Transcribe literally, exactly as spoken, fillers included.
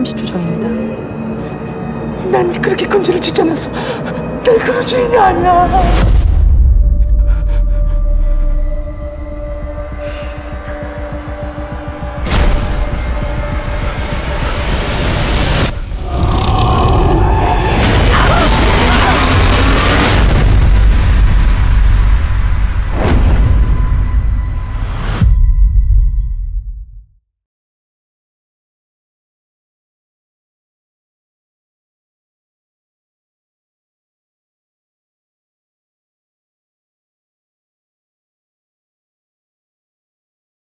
삼십 초 전입니다. 난 그렇게 금지를 짓지 않았어. 난 그런 죄인이 아니야.